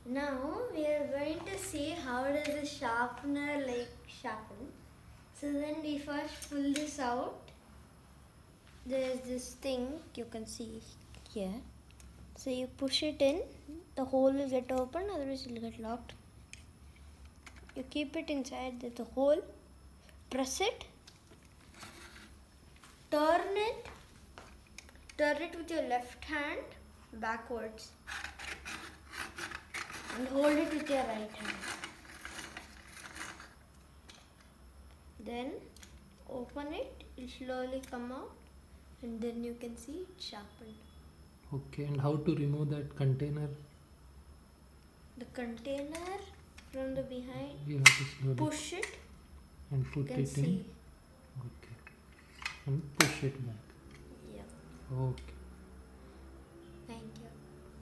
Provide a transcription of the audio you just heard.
Now we are going to see how does the sharpener sharpen. So then we first pull this out. There is this thing you can see here. So you push it in, the hole will get open, otherwise it will get locked. You keep it inside the hole, press it, turn it with your left hand backwards and hold it with your right hand. Then open it, it will slowly come out and then you can see it sharpened. Okay, and how to remove that container? The container from the behind, You have to slowly push it and put it in. Okay, and push it back. Yeah. Okay.